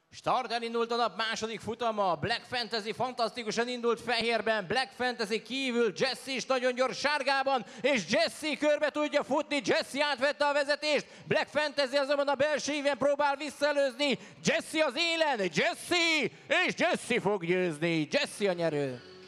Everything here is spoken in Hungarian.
Start, elindult a nap második futama. Black Fantasy fantasztikusan indult fehérben. Black Fantasy kívül Jesse is nagyon gyors sárgában, és Jesse körbe tudja futni. Jesse átvette a vezetést. Black Fantasy azonban a belső íven próbál visszaelőzni. Jesse az élen, Jesse, és Jesse fog győzni. Jesse a nyerő.